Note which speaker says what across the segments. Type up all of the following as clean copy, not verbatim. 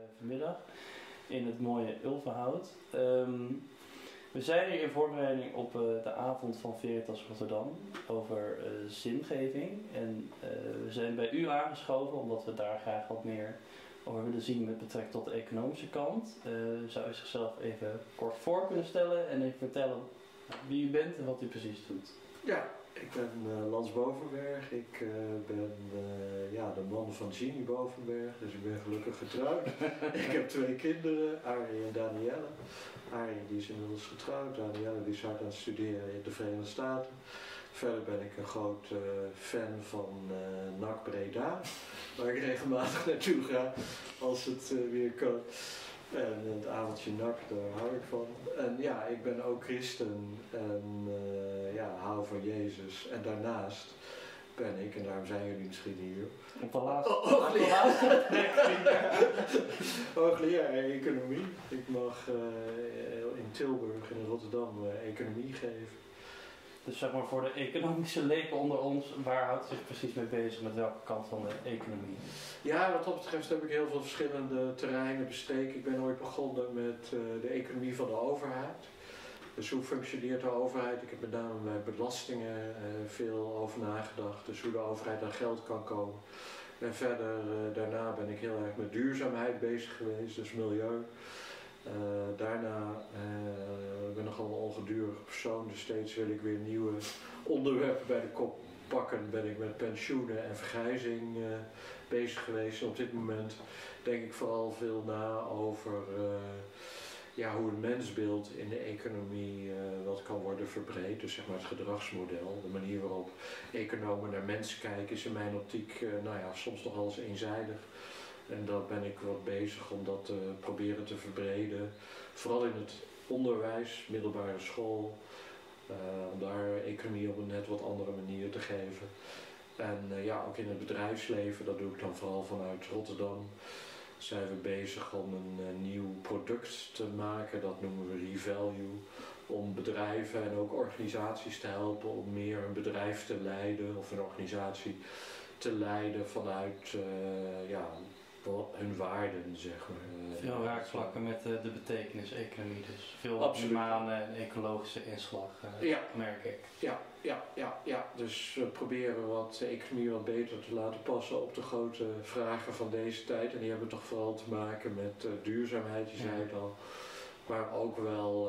Speaker 1: vanmiddag in het mooie Ulvenhout. We zijn hier in voorbereiding op de avond van Veritas Rotterdam over zingeving. En we zijn bij u aangeschoven omdat we daar graag wat meer over willen zien met betrekking tot de economische kant. Zou u zichzelf even kort voor kunnen stellen en even vertellen wie u bent en wat u precies doet?
Speaker 2: Ja, ik ben Lans Bovenberg. Ik ben de man van Ginny Bovenberg, dus ik ben gelukkig getrouwd. Ik heb 2 kinderen, Arie en Danielle. Arie die is inmiddels getrouwd, Danielle die is hard aan het studeren in de Verenigde Staten. Verder ben ik een groot fan van NAC Breda, waar ik regelmatig naartoe ga als het weer kan. En het avondje NAC, daar hou ik van. En ja, ik ben ook christen en hou van Jezus. En daarnaast ben ik, en daarom zijn jullie misschien hier,
Speaker 1: Op de laatste
Speaker 2: hoogleraar economie. Ik mag in Tilburg en in Rotterdam economie geven.
Speaker 1: Dus zeg maar voor de economische leken onder ons, waar houdt u zich precies mee bezig, met welke kant van de economie?
Speaker 2: Ja, wat dat betreft heb ik heel veel verschillende terreinen bestreken. Ik ben ooit begonnen met de economie van de overheid. Dus hoe functioneert de overheid? Ik heb met name bij belastingen veel over nagedacht. Dus hoe de overheid aan geld kan komen. En verder, daarna ben ik heel erg met duurzaamheid bezig geweest, dus milieu. Daarna ben ik nogal een ongedurige persoon, dus steeds wil ik weer nieuwe onderwerpen bij de kop pakken. Ben ik met pensioenen en vergrijzing bezig geweest. En op dit moment denk ik vooral veel na over hoe het mensbeeld in de economie wat kan worden verbreed. Dus zeg maar het gedragsmodel, de manier waarop economen naar mensen kijken is in mijn optiek soms nog wel eens eenzijdig. En daar ben ik wat bezig om dat proberen te verbreden. Vooral in het onderwijs, middelbare school. Om daar economie op een net wat andere manier te geven. En ook in het bedrijfsleven, dat doe ik dan vooral vanuit Rotterdam. Zijn we bezig om een nieuw product te maken, dat noemen we Revalue. Om bedrijven en ook organisaties te helpen om meer een bedrijf te leiden of een organisatie te leiden vanuit hun waarden, zeg maar.
Speaker 1: Veel raakvlakken met de betekenis-economie, dus veel humane en ecologische inslag, merk ik.
Speaker 2: Ja. Dus we proberen de economie wat beter te laten passen op de grote vragen van deze tijd. En die hebben toch vooral te maken met duurzaamheid, je zei het al. Maar ook wel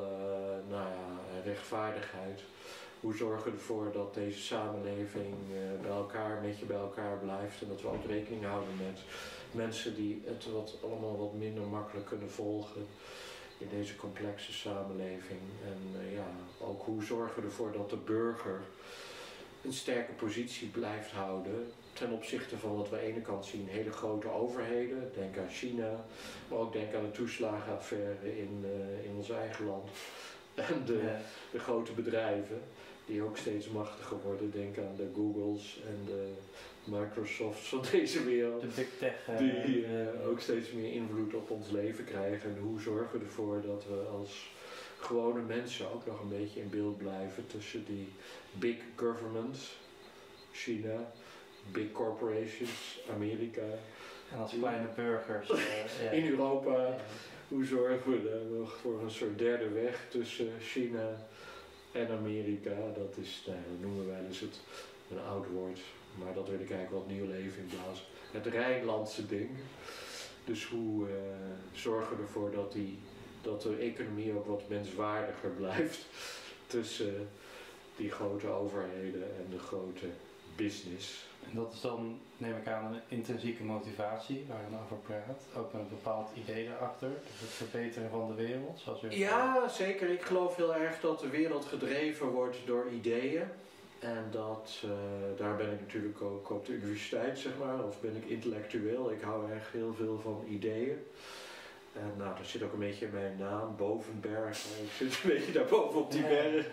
Speaker 2: rechtvaardigheid. Hoe zorgen we ervoor dat deze samenleving bij elkaar blijft en dat we ook rekening houden met mensen die het allemaal wat minder makkelijk kunnen volgen in deze complexe samenleving. En ook hoe zorgen we ervoor dat de burger een sterke positie blijft houden ten opzichte van wat we aan de ene kant zien, hele grote overheden, denk aan China, maar ook denk aan de toeslagenaffaire in ons eigen land. En de grote bedrijven die ook steeds machtiger worden, denk aan de Googles en de Microsofts van deze wereld.
Speaker 1: De big tech.
Speaker 2: Die ook steeds meer invloed op ons leven krijgen. En hoe zorgen we ervoor dat we als gewone mensen ook nog een beetje in beeld blijven tussen die big governments, China, big corporations, Amerika.
Speaker 1: En als kleine burgers.
Speaker 2: In Europa, hoe zorgen we er nog voor een soort derde weg tussen China en Amerika? Dat is, dat noemen wij dus een oud woord, maar dat wil ik eigenlijk wat nieuw leven inblazen. Het Rijnlandse ding. Dus hoe zorgen we ervoor dat de economie ook wat menswaardiger blijft tussen die grote overheden en de grote business.
Speaker 1: En dat is dan, neem ik aan, een intrinsieke motivatie waar je dan over praat. Ook een bepaald idee daarachter. Dus het verbeteren van de wereld. Zoals u
Speaker 2: ja, zeker. Ik geloof heel erg dat de wereld gedreven wordt door ideeën. En daar ben ik natuurlijk ook op de universiteit, zeg maar. Of ben ik intellectueel. Ik hou echt heel veel van ideeën. En dat zit ook een beetje in mijn naam, Bovenberg. Ik zit een beetje daarboven op die berg.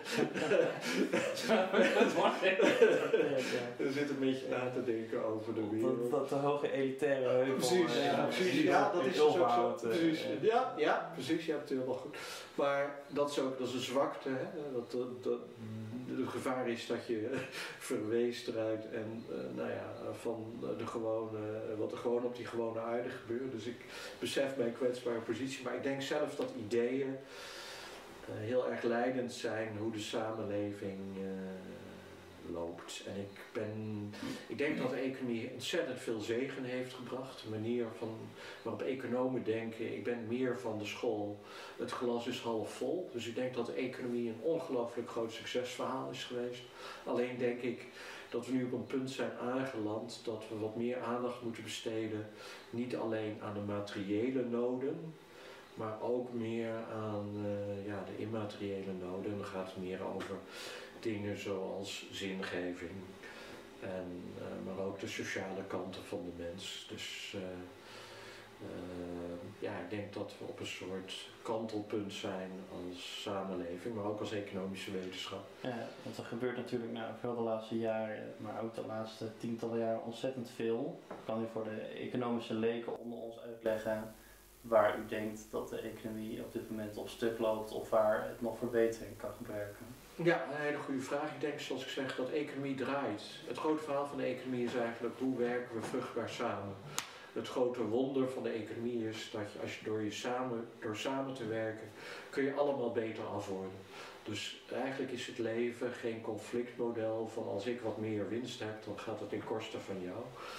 Speaker 2: Er zit een beetje na te denken over de wereld.
Speaker 1: Dat de hoge elitaire heuvel.
Speaker 2: Precies, ja, dat is dus ook zo. Precies. Ja, precies, je hebt het helemaal goed. Maar dat is een zwakte, hè? het gevaar is dat je verweest eruit en van wat er gewoon op die gewone aarde gebeurt. Dus ik besef mijn kwetsbare positie, maar ik denk zelf dat ideeën heel erg leidend zijn hoe de samenleving loopt. En ik denk dat de economie ontzettend veel zegen heeft gebracht. De manier waarop economen denken, ik ben meer van de school, het glas is half vol. Dus ik denk dat de economie een ongelooflijk groot succesverhaal is geweest. Alleen denk ik dat we nu op een punt zijn aangeland dat we wat meer aandacht moeten besteden, niet alleen aan de materiële noden, maar ook meer aan de immateriële noden. En dan gaat het meer over dingen zoals zingeving, maar ook de sociale kanten van de mens. Dus ik denk dat we op een soort kantelpunt zijn als samenleving, maar ook als economische wetenschap.
Speaker 1: Ja, want er gebeurt natuurlijk veel de laatste jaren, maar ook de laatste tientallen jaren ontzettend veel. Kan u voor de economische leken onder ons uitleggen waar u denkt dat de economie op dit moment op stuk loopt of waar het nog verbetering kan gebruiken?
Speaker 2: Ja, een hele goede vraag. Ik denk, zoals ik zeg, dat economie draait. Het grote verhaal van de economie is eigenlijk hoe werken we vruchtbaar samen. Het grote wonder van de economie is dat je, als je door samen te werken, kun je allemaal beter af worden. Dus eigenlijk is het leven geen conflictmodel van als ik wat meer winst heb, dan gaat het ten koste van jou.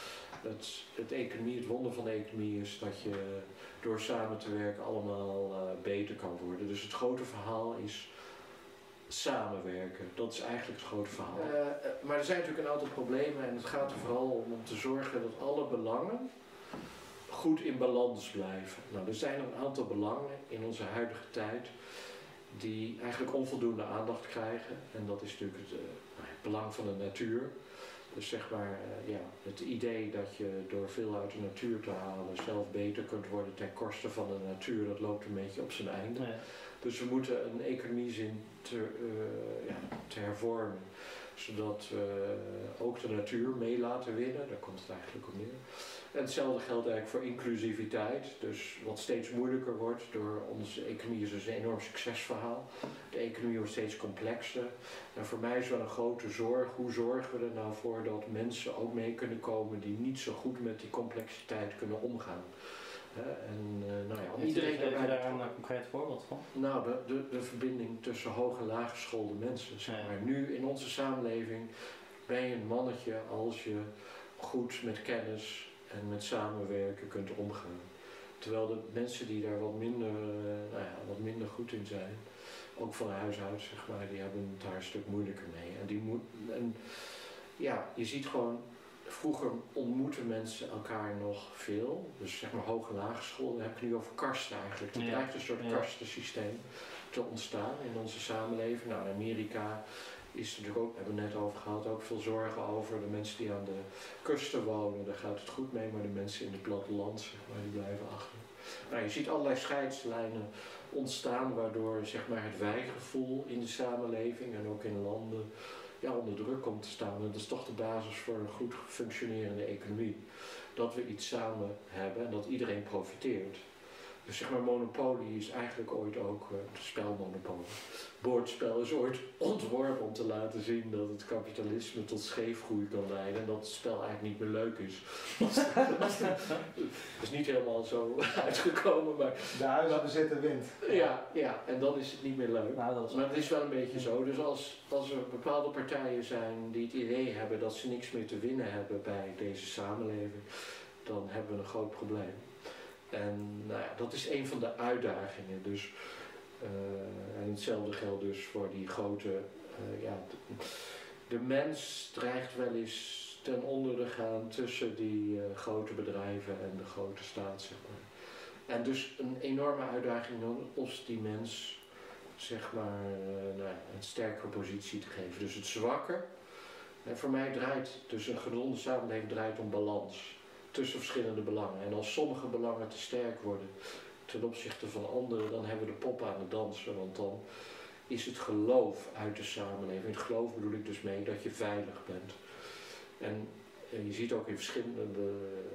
Speaker 2: Het wonder van de economie is dat je door samen te werken allemaal beter kan worden. Dus het grote verhaal is samenwerken. Dat is eigenlijk het grote verhaal. Maar er zijn natuurlijk een aantal problemen en het gaat er vooral om te zorgen dat alle belangen goed in balans blijven. Nou, er zijn een aantal belangen in onze huidige tijd die eigenlijk onvoldoende aandacht krijgen. En dat is natuurlijk het belang van de natuur. Dus zeg maar, het idee dat je door veel uit de natuur te halen zelf beter kunt worden ten koste van de natuur, dat loopt een beetje op zijn einde. Ja. Dus we moeten een economie zien te hervormen, zodat we ook de natuur mee laten winnen, daar komt het eigenlijk op neer. En hetzelfde geldt eigenlijk voor inclusiviteit, dus wat steeds moeilijker wordt door onze economie is dus een enorm succesverhaal. De economie wordt steeds complexer. En voor mij is wel een grote zorg, hoe zorgen we er nou voor dat mensen ook mee kunnen komen die niet zo goed met die complexiteit kunnen omgaan.
Speaker 1: Iedereen heb je daar een concreet voorbeeld van?
Speaker 2: Nou, de verbinding tussen hoog- en laaggeschoolde mensen. Zeg maar. Ja. Nu in onze samenleving ben je een mannetje als je goed met kennis en met samenwerken kunt omgaan. Terwijl de mensen die daar wat minder goed in zijn, ook van huis uit, zeg maar, die hebben het daar een stuk moeilijker mee. Je ziet gewoon, vroeger ontmoeten mensen elkaar nog veel. Dus zeg maar hoog- en lageschool, dan heb ik nu over kasten eigenlijk. Er dreigt een soort kastensysteem te ontstaan in onze samenleving. Nou, in Amerika is er natuurlijk ook, hebben we het net over gehad, ook veel zorgen over de mensen die aan de kusten wonen. Daar gaat het goed mee, maar de mensen in het platteland, zeg maar, die blijven achter. Nou, je ziet allerlei scheidslijnen ontstaan waardoor zeg maar, het wijgevoel in de samenleving en ook in landen onder druk komt te staan. En dat is toch de basis voor een goed functionerende economie. Dat we iets samen hebben en dat iedereen profiteert. Dus zeg maar, monopolie is eigenlijk ooit ook het spelmonopolie. Bordspel is ooit ontworpen om te laten zien dat het kapitalisme tot scheefgroei kan leiden en dat het spel eigenlijk niet meer leuk is. Dat is niet helemaal zo uitgekomen, maar
Speaker 3: de huisbezitter wint.
Speaker 2: Ja, en dan is het niet meer leuk. Nou, maar het is wel een beetje zo. Dus als er bepaalde partijen zijn die het idee hebben dat ze niks meer te winnen hebben bij deze samenleving, dan hebben we een groot probleem. En dat is een van de uitdagingen. Dus, en hetzelfde geldt dus voor die grote... de mens dreigt wel eens ten onder te gaan tussen die grote bedrijven en de grote staat, zeg maar. En dus een enorme uitdaging om die mens, zeg maar, een sterkere positie te geven. Dus het zwakke. En voor mij draait dus een gezonde samenleving draait om balans tussen verschillende belangen. En als sommige belangen te sterk worden ten opzichte van andere, dan hebben we de pop aan het dansen. Want dan is het geloof uit de samenleving. Het geloof bedoel ik dus mee dat je veilig bent. En je ziet ook in verschillende...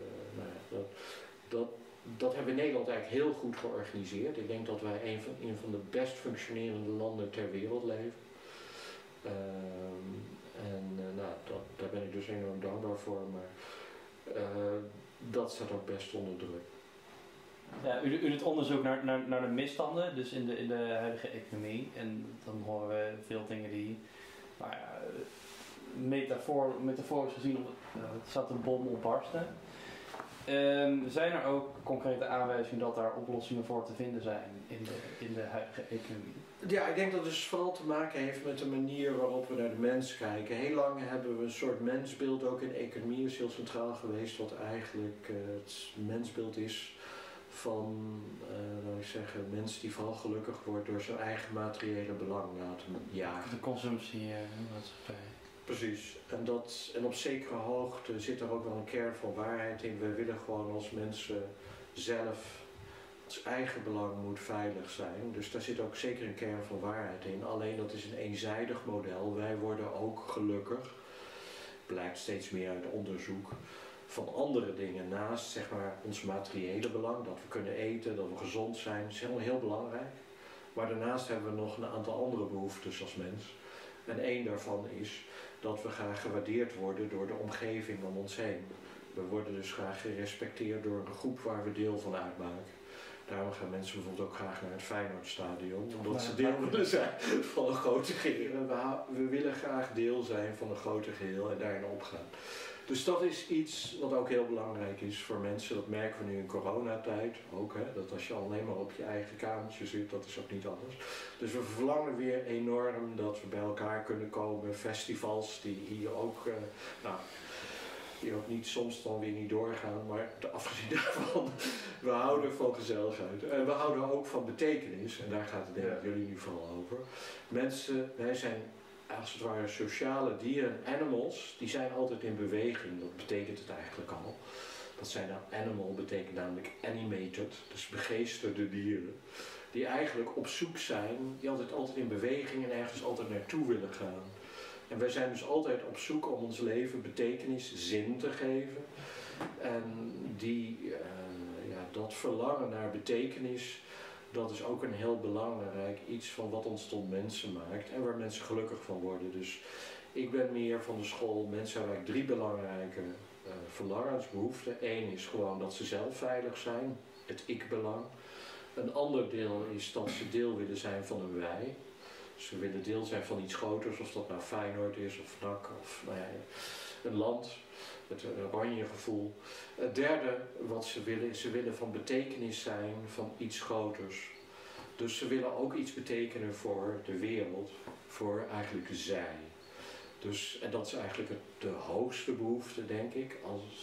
Speaker 2: Dat hebben we in Nederland eigenlijk heel goed georganiseerd. Ik denk dat wij een van de best functionerende landen ter wereld leven. Nou, daar ben ik dus enorm dankbaar voor, maar dat staat ook best onder druk.
Speaker 1: Ja, u doet onderzoek naar de misstanden, dus in de huidige economie. En dan horen we veel dingen die, nou ja, metaforisch gezien, het staat een bom ontbarsten. Zijn er ook concrete aanwijzingen dat daar oplossingen voor te vinden zijn in de huidige economie?
Speaker 2: Ja, ik denk dat het dus vooral te maken heeft met de manier waarop we naar de mens kijken. Heel lang hebben we een soort mensbeeld, ook in de economie is heel centraal geweest, wat eigenlijk het mensbeeld is van, laten we zeggen, een mens die vooral gelukkig wordt door zijn eigen materiële belang na te jagen.
Speaker 1: De consumptiemaatschappij.
Speaker 2: Precies. En op zekere hoogte zit er ook wel een kern van waarheid in. Wij willen gewoon als mensen zelf, ons eigen belang moet veilig zijn. Dus daar zit ook zeker een kern van waarheid in. Alleen dat is een eenzijdig model. Wij worden ook gelukkig, blijkt steeds meer uit onderzoek, van andere dingen naast, zeg maar, ons materiële belang. Dat we kunnen eten, dat we gezond zijn, dat is helemaal heel belangrijk. Maar daarnaast hebben we nog een aantal andere behoeftes als mens. En één daarvan is dat we graag gewaardeerd worden door de omgeving om ons heen. We worden dus graag gerespecteerd door een groep waar we deel van uitmaken. Daarom gaan mensen bijvoorbeeld ook graag naar het Feyenoordstadion, omdat ze deel willen zijn van een groter geheel. We willen graag deel zijn van een groter geheel en daarin opgaan. Dus dat is iets wat ook heel belangrijk is voor mensen. Dat merken we nu in coronatijd ook. Hè? Dat als je alleen maar op je eigen kamertje zit, dat is ook niet anders. Dus we verlangen weer enorm dat we bij elkaar kunnen komen. Festivals die hier ook, die ook niet soms dan weer niet doorgaan. Maar afgezien daarvan, we houden van gezelligheid. En we houden ook van betekenis. En daar gaat het denk ik jullie nu vooral over. Mensen, wij zijn als het ware sociale dieren, animals, die zijn altijd in beweging. Dat betekent het eigenlijk al. Dat zijn dan animal, betekent namelijk animated, dus begeesterde dieren. Die eigenlijk op zoek zijn, die altijd in beweging en ergens altijd naartoe willen gaan. En wij zijn dus altijd op zoek om ons leven betekenis, zin te geven. En dat verlangen naar betekenis, dat is ook een heel belangrijk iets van wat ons tot mensen maakt en waar mensen gelukkig van worden. Dus ik ben meer van de school, mensen hebben eigenlijk 3 belangrijke verlangens, behoeften. Eén is gewoon dat ze zelf veilig zijn, het ik-belang. Een ander deel is dat ze deel willen zijn van een wij. Ze willen deel zijn van iets groters, of dat nou Feyenoord is of NAC of een land. Het oranje gevoel. Het derde wat ze willen is, ze willen van betekenis zijn van iets groters. Dus ze willen ook iets betekenen voor de wereld, voor eigenlijk zij. Dus, en dat is eigenlijk de hoogste behoefte, denk ik.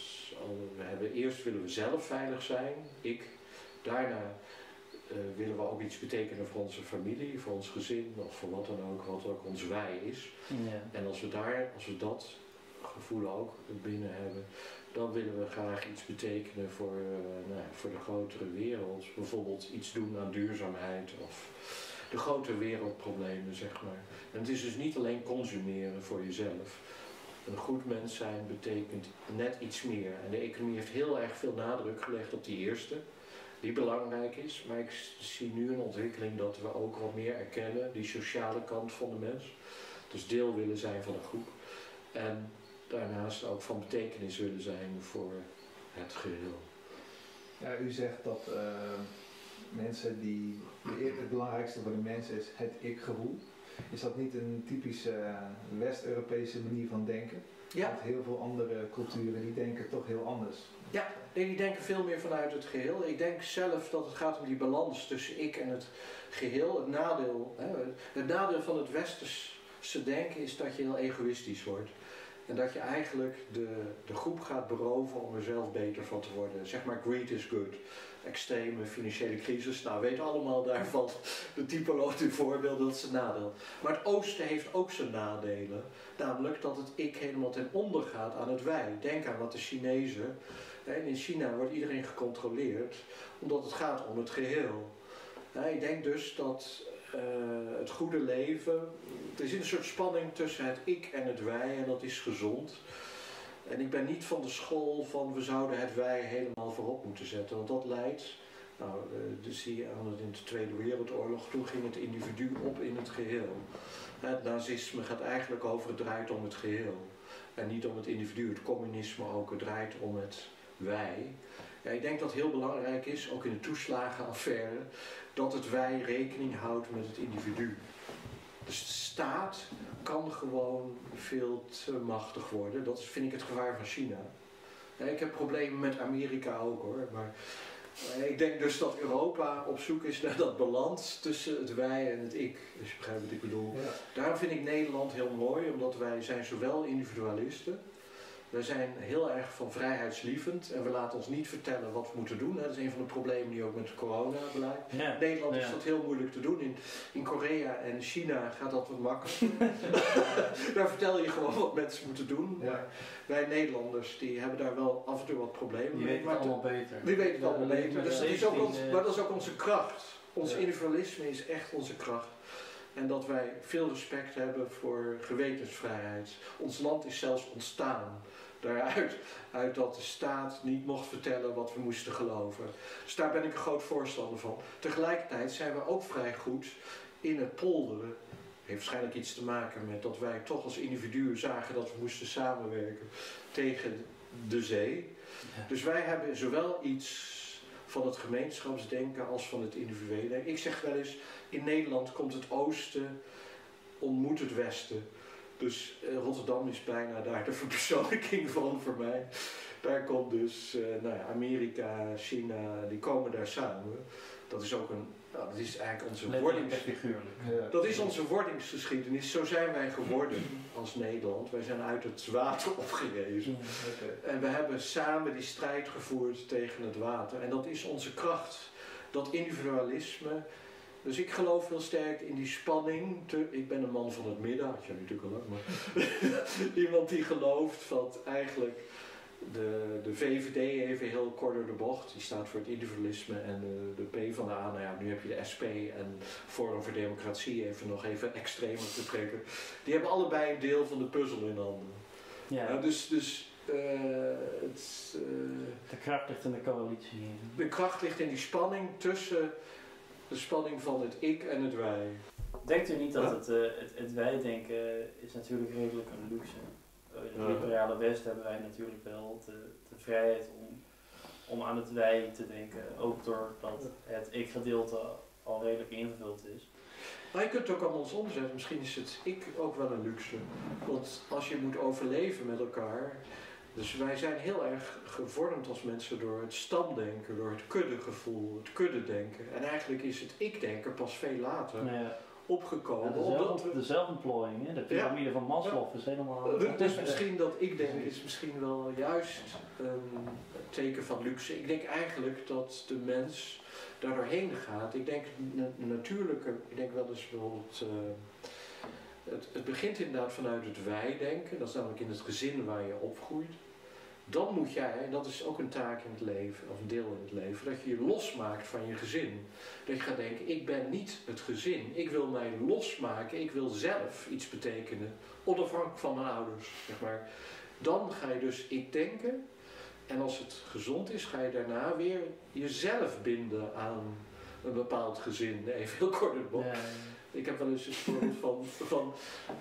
Speaker 2: Eerst willen we zelf veilig zijn, ik. Daarna willen we ook iets betekenen voor onze familie, voor ons gezin of voor wat dan ook, wat ook ons wij is. Ja. En als we dat gevoel ook binnen hebben, dan willen we graag iets betekenen voor de grotere wereld. Bijvoorbeeld iets doen aan duurzaamheid of de grote wereldproblemen, zeg maar. En het is dus niet alleen consumeren voor jezelf. Een goed mens zijn betekent net iets meer. En de economie heeft heel erg veel nadruk gelegd op die eerste, die belangrijk is. Maar ik zie nu een ontwikkeling dat we ook wat meer erkennen, die sociale kant van de mens. Dus deel willen zijn van een groep. En daarnaast ook van betekenis willen zijn voor het geheel.
Speaker 3: Ja, u zegt dat mensen het belangrijkste voor de mens is het ik-gevoel. Is dat niet een typische West-Europese manier van denken?
Speaker 2: Ja.
Speaker 3: Want heel veel andere culturen die denken toch heel anders.
Speaker 2: Ja, die denken veel meer vanuit het geheel. Ik denk zelf dat het gaat om die balans tussen ik en het geheel. Het nadeel van het westerse denken is dat je heel egoïstisch wordt. En dat je eigenlijk de groep gaat beroven om er zelf beter van te worden. Zeg maar greed is good. Extreme financiële crisis. Nou, weet allemaal daarvan de typologische voorbeelden, dat is een nadeel. Maar het oosten heeft ook zijn nadelen. Namelijk dat het ik helemaal ten onder gaat aan het wij. Denk aan wat de Chinezen. En in China wordt iedereen gecontroleerd omdat het gaat om het geheel. Ik denk dus dat het goede leven, er zit een soort spanning tussen het ik en het wij en dat is gezond. En ik ben niet van de school van we zouden het wij helemaal voorop moeten zetten, want dat leidt Nou, dus zie je aan het in de Tweede Wereldoorlog, toen ging het individu op in het geheel. Het nazisme gaat eigenlijk over, het draait om het geheel. En niet om het individu. Het communisme ook, het draait om het wij. Ja, ik denk dat het heel belangrijk is, ook in de toeslagenaffaire, dat het wij rekening houdt met het individu. Dus de staat kan gewoon veel te machtig worden. Dat vind ik het gevaar van China. Ja, ik heb problemen met Amerika ook hoor. Maar ik denk dus dat Europa op zoek is naar dat balans tussen het wij en het ik. Als je begrijpt wat ik bedoel.
Speaker 3: Ja.
Speaker 2: Daarom vind ik Nederland heel mooi, omdat wij zijn zowel individualisten. Wij zijn heel erg van vrijheidslievend en we laten ons niet vertellen wat we moeten doen. Dat is een van de problemen die ook met het coronabeleid.
Speaker 1: Ja.
Speaker 2: In Nederland is dat heel moeilijk te doen. In Korea en China gaat dat wat makkelijker. Daar vertel je gewoon wat mensen moeten doen.
Speaker 3: Ja.
Speaker 2: Maar wij Nederlanders die hebben daar wel af en toe wat problemen
Speaker 1: Die
Speaker 2: mee.
Speaker 1: weten het allemaal beter.
Speaker 2: Die weten het allemaal beter. Dus dat is ook maar dat is ook onze kracht. Ons
Speaker 3: Ja.
Speaker 2: individualisme is echt onze kracht. En dat wij veel respect hebben voor gewetensvrijheid. Ons land is zelfs ontstaan daaruit uit dat de staat niet mocht vertellen wat we moesten geloven. Dus daar ben ik een groot voorstander van. Tegelijkertijd zijn we ook vrij goed in het polderen. Heeft waarschijnlijk iets te maken met dat wij toch als individuen zagen dat we moesten samenwerken tegen de zee.
Speaker 1: Ja.
Speaker 2: Dus wij hebben zowel iets van het gemeenschapsdenken als van het individuele denken. Ik zeg wel eens, in Nederland komt het oosten, ontmoet het westen. Dus Rotterdam is bijna daar de verpersoonlijking van voor mij. Daar komt dus Amerika, China, die komen daar samen. Dat is ook dat is eigenlijk onze
Speaker 1: figuurlijk.
Speaker 3: Ja.
Speaker 2: dat is onze wordingsgeschiedenis. Zo zijn wij geworden als Nederland. Wij zijn uit het water opgerezen.
Speaker 3: Okay.
Speaker 2: En we hebben samen die strijd gevoerd tegen het water. En dat is onze kracht. Dat individualisme. Dus ik geloof heel sterk in die spanning. Ik ben een man van het midden, had je natuurlijk al ook. Maar iemand die gelooft dat eigenlijk de VVD even heel kort door de bocht. Die staat voor het individualisme en de PvdA. Nou ja, nu heb je de SP en Forum voor Democratie even extremer te trekken. Die hebben allebei een deel van de puzzel in handen.
Speaker 1: Ja.
Speaker 2: Dus
Speaker 1: de kracht ligt in de coalitie.
Speaker 2: de kracht ligt in die spanning tussen de spanning van het ik en het wij.
Speaker 1: Denkt u niet dat het wij-denken is natuurlijk redelijk een luxe? In het liberale West hebben wij natuurlijk wel de vrijheid om aan het wij te denken. Ook doordat het ik-gedeelte al redelijk ingevuld is.
Speaker 2: Maar je kunt het ook anders omzetten. Misschien is het ik ook wel een luxe. Want als je moet overleven met elkaar. Dus wij zijn heel erg gevormd als mensen door het stamdenken, door het kuddegevoel, het kuddedenken. En eigenlijk is het ik-denken pas veel later opgekomen.
Speaker 1: De zelfontplooiing, de piramide van Maslow is helemaal...
Speaker 2: Dus misschien dat ik-denken is misschien wel juist een teken van luxe. Ik denk eigenlijk dat de mens daar doorheen gaat. Ik denk natuurlijke, ik denk wel eens bijvoorbeeld... Het begint inderdaad vanuit het wij-denken. Dat is namelijk in het gezin waar je opgroeit. Dan moet jij, en dat is ook een taak in het leven, of een deel in het leven, dat je je losmaakt van je gezin. Dat je gaat denken, ik ben niet het gezin. Ik wil mij losmaken, ik wil zelf iets betekenen, onafhankelijk van mijn ouders, zeg maar. Dan ga je dus ik denken. En als het gezond is, ga je daarna weer jezelf binden aan een bepaald gezin. Even heel kort het boek.
Speaker 1: Ja.
Speaker 2: Ik heb wel eens een voorbeeld van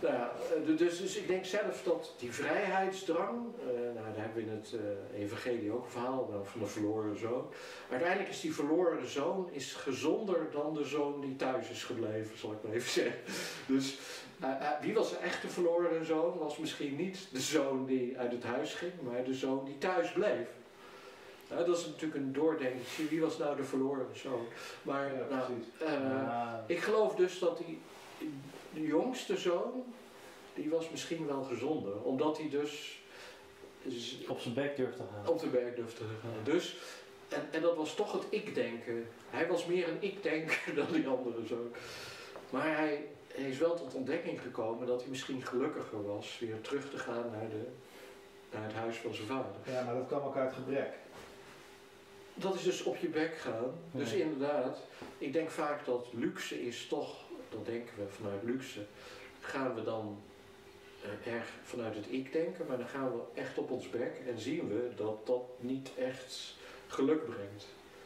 Speaker 2: dus ik denk zelf dat die vrijheidsdrang, daar hebben we in het evangelie ook een verhaal van de verloren zoon. Uiteindelijk is die verloren zoon gezonder dan de zoon die thuis is gebleven, zal ik maar even zeggen. Dus wie was de echte verloren zoon? Was misschien niet de zoon die uit het huis ging, maar de zoon die thuis bleef. Dat is natuurlijk een doordenking. Wie was nou de verloren zoon? Maar ik geloof dus dat de jongste zoon, die was misschien wel gezonder. Omdat hij dus
Speaker 1: op zijn bek durfde te gaan.
Speaker 2: Op de bek durfde te gaan. Dus, en dat was toch het ik-denken. Hij was meer een ik-denker dan die andere zoon. Maar hij is wel tot ontdekking gekomen dat hij misschien gelukkiger was weer terug te gaan naar het huis van zijn vader.
Speaker 3: Ja, maar dat kwam ook uit gebrek.
Speaker 2: Dat is dus op je bek gaan.
Speaker 1: Ja.
Speaker 2: Dus inderdaad, ik denk vaak dat luxe is toch, dat denken we vanuit luxe, gaan we dan erg vanuit het ik denken, maar dan gaan we echt op ons bek en zien we dat dat niet echt geluk brengt.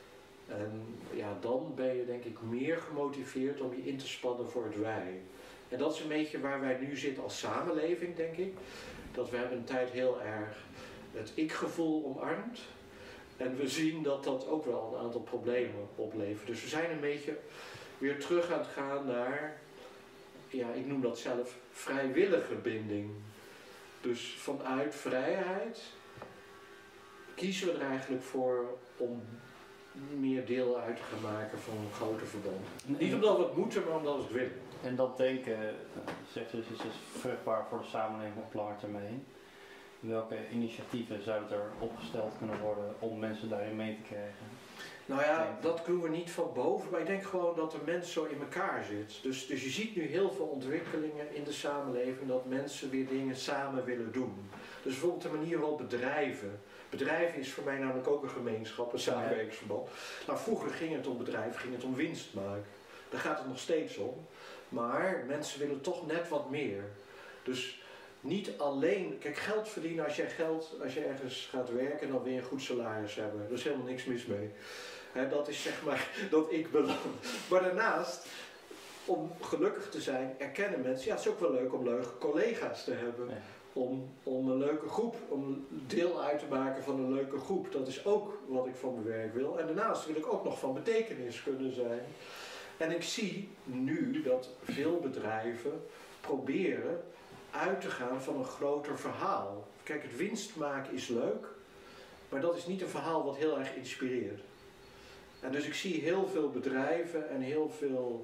Speaker 2: En ja, dan ben je denk ik meer gemotiveerd om je in te spannen voor het wij. En dat is een beetje waar wij nu zitten als samenleving, denk ik. Dat we hebben een tijd heel erg het ik-gevoel omarmd. En we zien dat dat ook wel een aantal problemen oplevert. Dus we zijn een beetje weer terug aan het gaan naar, ja, ik noem dat zelf vrijwillige binding. Dus vanuit vrijheid kiezen we er eigenlijk voor om meer deel uit te gaan maken van een groter verband. Niet omdat we het moeten, maar omdat we het willen.
Speaker 1: En dat denken, zegt dus, is dus vruchtbaar voor de samenleving op lange termijn. Welke initiatieven zouden er opgesteld kunnen worden om mensen daarin mee te krijgen?
Speaker 2: Nou ja, dat doen we niet van boven, maar ik denk gewoon dat de mens zo in elkaar zit. Dus je ziet nu heel veel ontwikkelingen in de samenleving dat mensen weer dingen samen willen doen. Dus bijvoorbeeld de manier waarop bedrijven. Bedrijven is voor mij namelijk ook een gemeenschap, een samenwerkingsverband. Maar vroeger ging het om bedrijven, ging het om winst maken. Daar gaat het nog steeds om. Maar mensen willen toch net wat meer. Dus niet alleen, kijk, geld verdienen als je ergens gaat werken, dan wil je een goed salaris hebben. Er is helemaal niks mis mee. Dat is zeg maar dat ik belang. Maar daarnaast, om gelukkig te zijn, erkennen mensen, ja, het is ook wel leuk om leuke collega's te hebben. Ja. Om een leuke groep, om deel uit te maken van een leuke groep. Dat is ook wat ik van mijn werk wil. En daarnaast wil ik ook nog van betekenis kunnen zijn. En ik zie nu dat veel bedrijven proberen uit te gaan van een groter verhaal. Kijk, het winst maken is leuk, maar dat is niet een verhaal wat heel erg inspireert. En dus ik zie heel veel bedrijven en heel veel,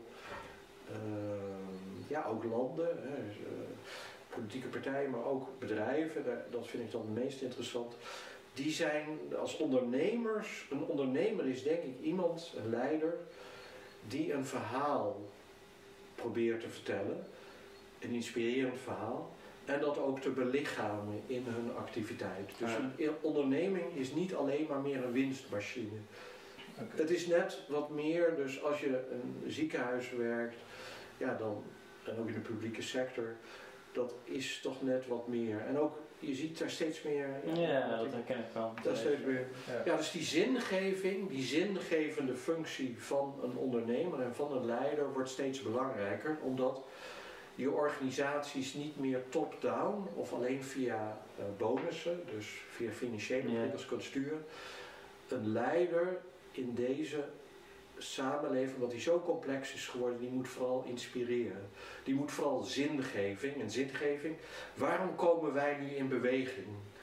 Speaker 2: ook landen, politieke partijen, maar ook bedrijven, dat vind ik dan het meest interessant. Die zijn als ondernemers, een ondernemer is denk ik iemand, een leider, die een verhaal probeert te vertellen, een inspirerend verhaal, en dat ook te belichamen in hun activiteit. Dus een onderneming is niet alleen maar meer een winstmachine. Okay. Het is net wat meer, dus als je een ziekenhuis werkt, ja dan, en ook in de publieke sector, dat is toch net wat meer. En ook, je ziet daar steeds meer...
Speaker 1: Ja, dat herken ik wel.
Speaker 2: Dat steeds meer. Ja, dus die zingeving, die zingevende functie van een ondernemer en van een leider wordt steeds belangrijker, omdat je organisaties niet meer top-down of alleen via bonussen, dus via financiële prikkels kunt sturen. Een leider in deze samenleving, omdat die zo complex is geworden, die moet vooral inspireren. Die moet vooral zingeving. En zingeving, waarom komen wij nu in beweging?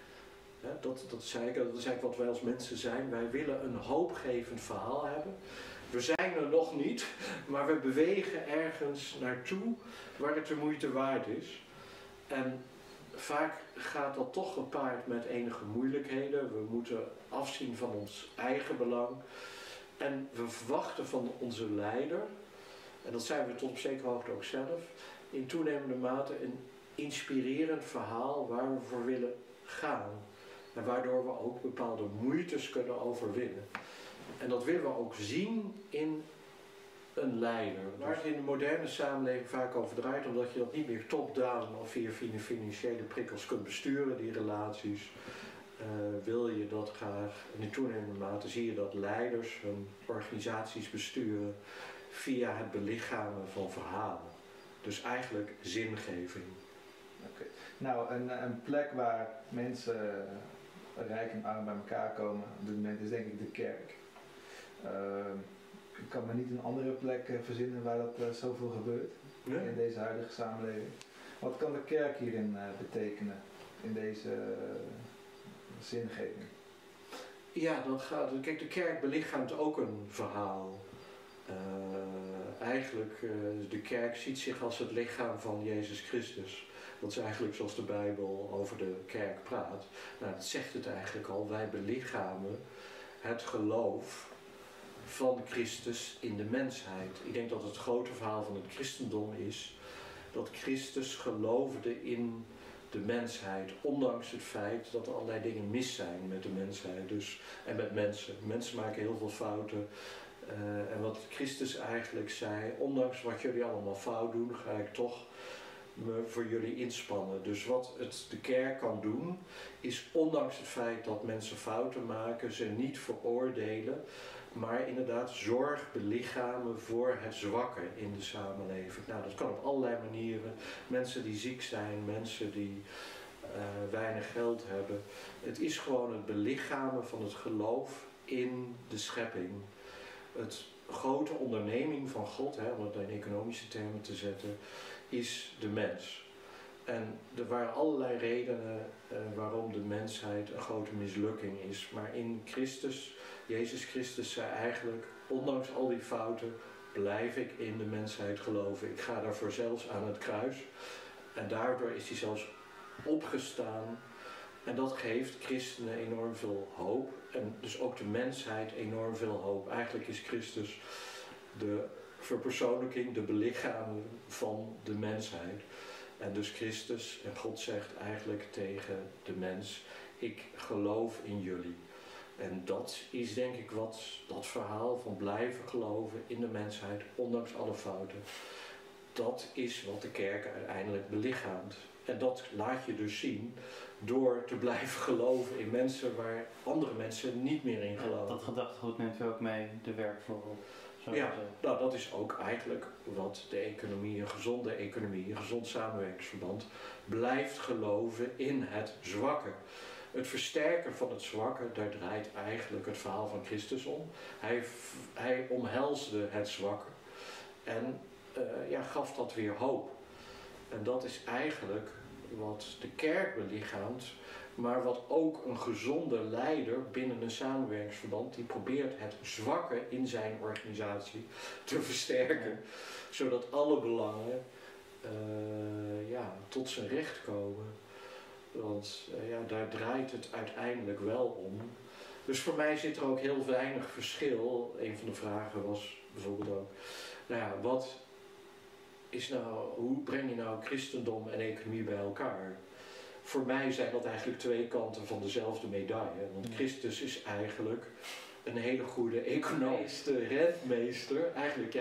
Speaker 2: Dat is eigenlijk wat wij als mensen zijn. Wij willen een hoopgevend verhaal hebben. We zijn er nog niet, maar we bewegen ergens naartoe waar het de moeite waard is. En vaak gaat dat toch gepaard met enige moeilijkheden. We moeten afzien van ons eigen belang. En we verwachten van onze leider, en dat zijn we tot op zekere hoogte ook zelf, in toenemende mate een inspirerend verhaal waar we voor willen gaan. En waardoor we ook bepaalde moeites kunnen overwinnen. En dat willen we ook zien in een leider. Waar het in de moderne samenleving vaak over draait, omdat je dat niet meer top-down of via financiële prikkels kunt besturen, die relaties. Wil je dat graag, en in toenemende mate zie je dat leiders hun organisaties besturen via het belichamen van verhalen. Dus eigenlijk zingeving.
Speaker 3: Okay. Nou, een plek waar mensen rijk en arm bij elkaar komen op dit moment is denk ik de kerk. Ik kan me niet een andere plek verzinnen waar dat zoveel gebeurt in deze huidige samenleving. Wat kan de kerk hierin betekenen, in deze zingeving?
Speaker 2: Ja, dat gaat. Kijk, de kerk belichaamt ook een verhaal. De kerk ziet zich als het lichaam van Jezus Christus. Dat is eigenlijk zoals de Bijbel over de kerk praat. Nou, dat zegt het eigenlijk al. Wij belichamen het geloof van Christus in de mensheid. Ik denk dat het grote verhaal van het christendom is dat Christus geloofde in de mensheid, ondanks het feit dat er allerlei dingen mis zijn met de mensheid en met mensen. Mensen maken heel veel fouten. En wat Christus eigenlijk zei, ondanks wat jullie allemaal fout doen, ga ik toch me voor jullie inspannen. Dus wat de kerk kan doen, is ondanks het feit dat mensen fouten maken, ze niet veroordelen, maar inderdaad zorg belichamen voor het zwakke in de samenleving. Nou, dat kan op allerlei manieren. Mensen die ziek zijn, mensen die weinig geld hebben. Het is gewoon het belichamen van het geloof in de schepping. Het grote onderneming van God, om het in economische termen te zetten, is de mens. En er waren allerlei redenen waarom de mensheid een grote mislukking is. Maar in Christus, Jezus Christus zei eigenlijk, ondanks al die fouten, blijf ik in de mensheid geloven. Ik ga daarvoor zelfs aan het kruis. En daardoor is hij zelfs opgestaan. En dat geeft christenen enorm veel hoop. En dus ook de mensheid enorm veel hoop. Eigenlijk is Christus de verpersoonlijking, de belichaming van de mensheid. En dus Christus, en God zegt eigenlijk tegen de mens, ik geloof in jullie. En dat is denk ik wat dat verhaal van blijven geloven in de mensheid, ondanks alle fouten. Dat is wat de kerk uiteindelijk belichaamt. En dat laat je dus zien door te blijven geloven in mensen waar andere mensen niet meer in geloven.
Speaker 1: Dat gedachtegoed neemt u ook mee de werkvloer op.
Speaker 2: Ja, nou dat is ook eigenlijk wat de economie, een gezonde economie, een gezond samenwerkingsverband, blijft geloven in het zwakke. Het versterken van het zwakke, daar draait eigenlijk het verhaal van Christus om. Hij omhelsde het zwakke en gaf dat weer hoop. En dat is eigenlijk wat de kerk belichaamt, maar wat ook een gezonde leider binnen een samenwerkingsverband, die probeert het zwakke in zijn organisatie te versterken, zodat alle belangen tot zijn recht komen. Want daar draait het uiteindelijk wel om. Dus voor mij zit er ook heel weinig verschil. Een van de vragen was bijvoorbeeld ook, hoe breng je nou christendom en economie bij elkaar? Voor mij zijn dat eigenlijk twee kanten van dezelfde medaille. Want Christus is eigenlijk een hele goede economist, rentmeester. Eigenlijk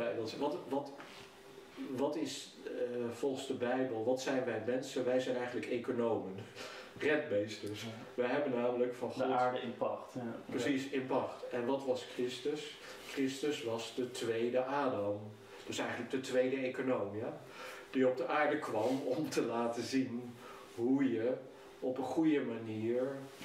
Speaker 2: wat is volgens de Bijbel, wat zijn wij mensen? Wij zijn eigenlijk economen, rentmeesters. Wij hebben namelijk van God...
Speaker 1: De aarde in pacht. Ja.
Speaker 2: Precies, in pacht. En wat was Christus? Christus was de tweede Adam. Dus eigenlijk de tweede econoom, die op de aarde kwam om te laten zien hoe je op een goede manier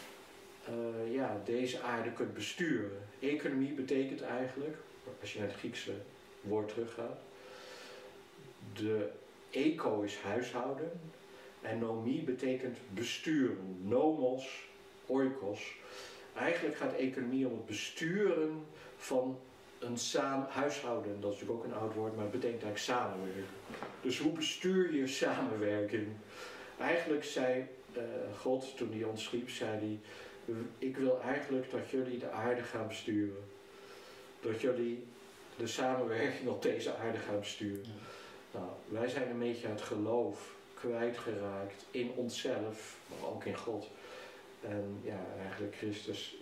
Speaker 2: deze aarde kunt besturen. Economie betekent eigenlijk, als je naar het Griekse woord teruggaat, de eco is huishouden en nomie betekent besturen. Nomos, oikos. Eigenlijk gaat economie om het besturen van een huishouden. Dat is natuurlijk ook een oud woord, maar het betekent eigenlijk samenwerken. Dus hoe bestuur je samenwerking? Eigenlijk zei God, toen hij ons schiep, zei hij, ik wil eigenlijk dat jullie de aarde gaan besturen. Dat jullie de samenwerking op deze aarde gaan besturen. Ja. Nou, wij zijn een beetje het geloof kwijtgeraakt in onszelf, maar ook in God. En eigenlijk Christus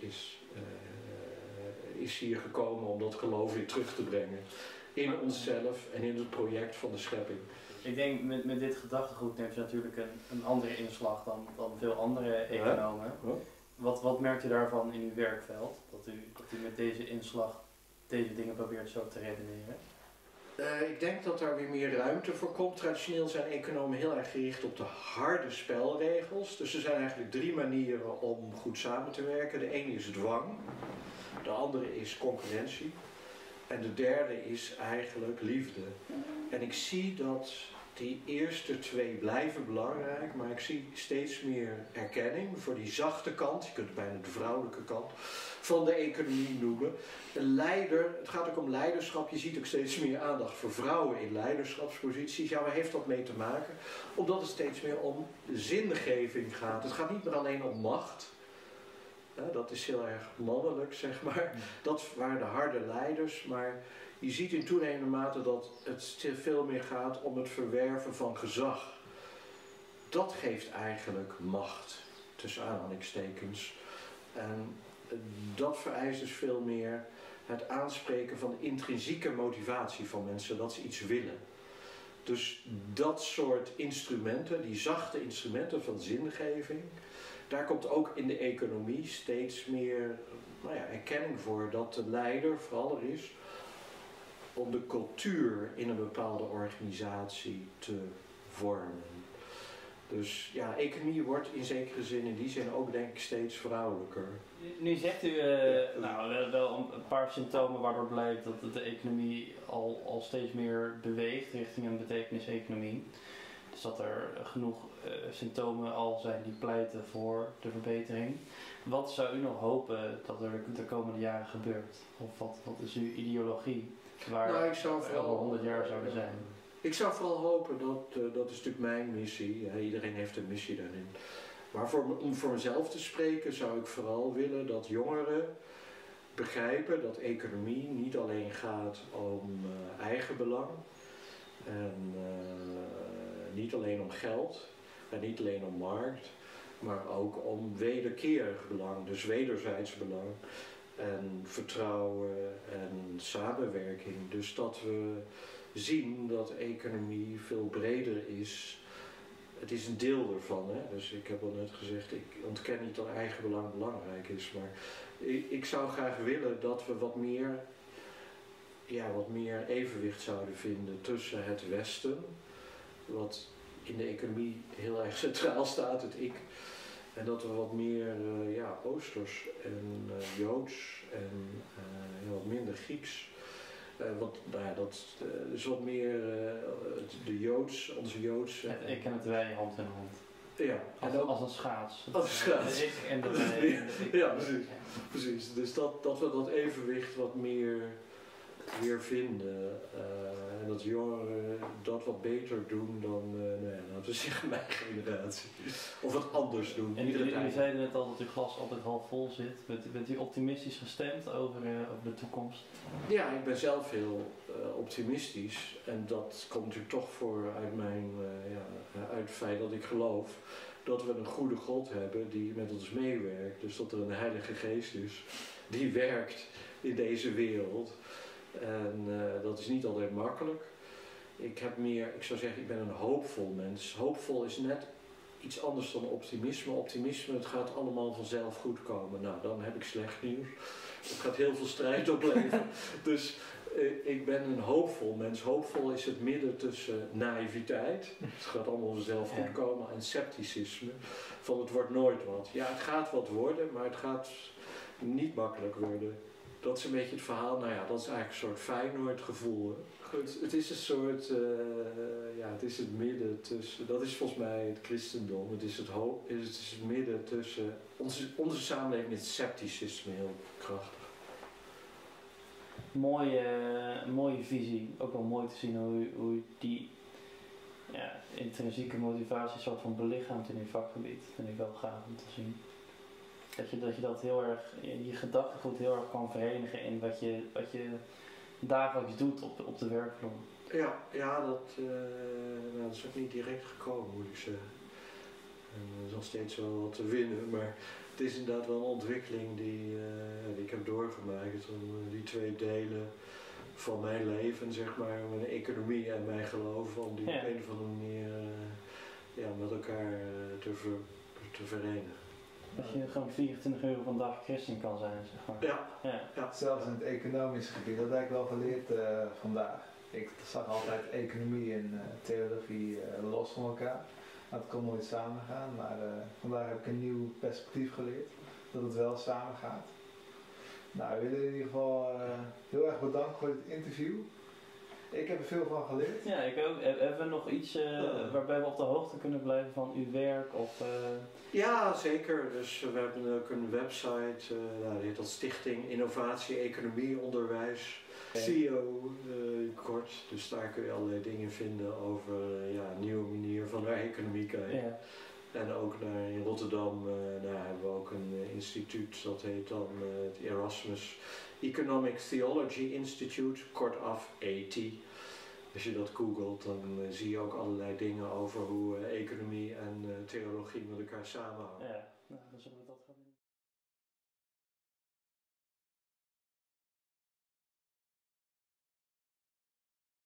Speaker 2: is hier gekomen om dat geloof weer terug te brengen. In onszelf en in het project van de schepping.
Speaker 1: Ik denk met dit gedachtegoed neemt je natuurlijk een andere inslag dan veel andere economen. Ja. Wat merkt u daarvan in uw werkveld? Dat u met deze inslag deze dingen probeert zo te redeneren?
Speaker 2: Ik denk dat daar weer meer ruimte voor komt. Traditioneel zijn economen heel erg gericht op de harde spelregels. Dus er zijn eigenlijk 3 manieren om goed samen te werken. De ene is dwang, de andere is concurrentie en de derde is eigenlijk liefde. En ik zie dat die eerste 2 blijven belangrijk, maar ik zie steeds meer erkenning voor die zachte kant, je kunt het bijna de vrouwelijke kant, van de economie noemen. Een leider, het gaat ook om leiderschap, je ziet ook steeds meer aandacht voor vrouwen in leiderschapsposities. Ja, waar heeft dat mee te maken? Omdat het steeds meer om zingeving gaat. Het gaat niet meer alleen om macht. Dat is heel erg mannelijk, zeg maar. Dat waren de harde leiders, maar je ziet in toenemende mate dat het veel meer gaat om het verwerven van gezag. Dat geeft eigenlijk macht, tussen aanhalingstekens. En dat vereist dus veel meer het aanspreken van de intrinsieke motivatie van mensen, dat ze iets willen. Dus dat soort instrumenten, die zachte instrumenten van zingeving, daar komt ook in de economie steeds meer erkenning voor dat de leider vooral er is om de cultuur in een bepaalde organisatie te vormen. Dus ja, economie wordt in zekere zin, in die zin ook denk ik steeds vrouwelijker.
Speaker 1: Nu zegt u wel een paar symptomen waardoor blijkt dat de economie al steeds meer beweegt richting een betekenis-economie. Dus dat er genoeg symptomen al zijn die pleiten voor de verbetering. Wat zou u nog hopen dat er de komende jaren gebeurt? Of wat is uw ideologie waar
Speaker 2: ik zou
Speaker 1: we over 100 jaar zouden zijn?
Speaker 2: Ik zou vooral hopen, dat is natuurlijk mijn missie, iedereen heeft een missie daarin. Maar om voor mezelf te spreken zou ik vooral willen dat jongeren begrijpen dat economie niet alleen gaat om eigenbelang en niet alleen om geld en niet alleen om markt, maar ook om wederkerig belang, dus wederzijds belang en vertrouwen en samenwerking. Dus dat we zien dat economie veel breder is. Het is een deel ervan, hè? Dus ik heb al net gezegd, ik ontken niet dat eigenbelang belangrijk is, maar ik zou graag willen dat we wat meer evenwicht zouden vinden tussen het Westen, wat in de economie heel erg centraal staat, het ik, en dat we wat meer Oosters en Joods en wat minder Grieks. Dat is wat meer onze Joods.
Speaker 1: Het ik en het wij hand in hand.
Speaker 2: Ja,
Speaker 1: als een schaats.
Speaker 2: Als een schaats.
Speaker 1: De ik en de wij.
Speaker 2: Ja, precies. Dus dat we dat evenwicht wat meer weer vinden. En dat jongeren dat wat beter doen dan, laten we zeggen, mijn generatie. Of wat anders doen.
Speaker 1: En jullie zeiden net al dat uw glas altijd half vol zit. Bent u optimistisch gestemd over de toekomst?
Speaker 2: Ja, ik ben zelf heel optimistisch. En dat komt natuurlijk toch uit het feit dat ik geloof dat we een goede God hebben die met ons meewerkt. Dus dat er een heilige geest is die werkt in deze wereld. En dat is niet altijd makkelijk. Ik zou zeggen, ik ben een hoopvol mens. Hoopvol is net iets anders dan optimisme. Optimisme, het gaat allemaal vanzelf goed komen. Nou, dan heb ik slecht nieuws. Het gaat heel veel strijd opleveren. Dus ik ben een hoopvol mens. Hoopvol is het midden tussen naïviteit, het gaat allemaal vanzelf goed komen, en scepticisme, van het wordt nooit wat. Ja, het gaat wat worden, maar het gaat niet makkelijk worden. Dat is een beetje het verhaal, dat is eigenlijk een soort Feyenoord gevoel. Hè? Goed, het is een soort, het is het midden tussen, dat is volgens mij het christendom, het is het midden tussen, onze samenleving is scepticisme heel krachtig.
Speaker 1: Mooie visie, ook wel mooi te zien hoe u die intrinsieke motivatie soort van belichaamt in uw vakgebied. Vind ik wel gaaf om te zien. Dat je dat heel erg, je gedachtegoed heel erg kan verenigen in wat je dagelijks doet op de werkvloer. Dat is ook niet direct gekomen, moet ik zeggen. En er is nog steeds wel wat te winnen, maar het is inderdaad wel een ontwikkeling die ik heb doorgemaakt. Om die twee delen van mijn leven, zeg maar, mijn economie en mijn geloof, om die op een of andere manier met elkaar te verenigen. Dat je gewoon 24 uur op een dag christen kan zijn, zeg maar.
Speaker 2: Ja.
Speaker 3: Zelfs in het economisch gebied, dat heb ik wel geleerd vandaag. Ik zag altijd economie en theologie los van elkaar. Dat kon nooit samen gaan, maar vandaag heb ik een nieuw perspectief geleerd. Dat het wel samen gaat. Nou, ik wil in ieder geval heel erg bedanken voor dit interview. Ik heb er veel van geleerd.
Speaker 1: Ja, ik ook. Hebben we nog iets waarbij we op de hoogte kunnen blijven van uw werk?
Speaker 2: Ja, zeker. Dus we hebben ook een website, die heet dat Stichting Innovatie Economie Onderwijs. CEO kort, dus daar kun je allerlei dingen vinden over een nieuwe manier van naar economie kijken. Ja. En ook in Rotterdam hebben we ook een instituut, dat heet dan het Erasmus Economic Theology Institute, kortaf ET. Als je dat googelt, dan zie je ook allerlei dingen over hoe economie en theologie met elkaar samenhangen.
Speaker 1: Ja, dan zullen we dat gaan doen.